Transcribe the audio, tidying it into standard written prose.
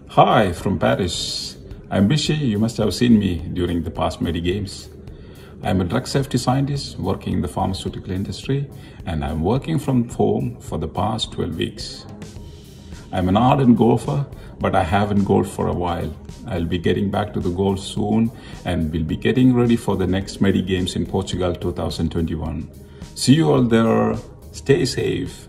Hi from Paris. I'm Bishi. You must have seen me during the past Medigames. I'm a drug safety scientist working in the pharmaceutical industry, and I'm working from home for the past 12 weeks. I'm an ardent golfer, but I haven't golfed for a while. I'll be getting back to the golf soon, and we'll be getting ready for the next Medigames in Portugal 2021. See you all there. Stay safe.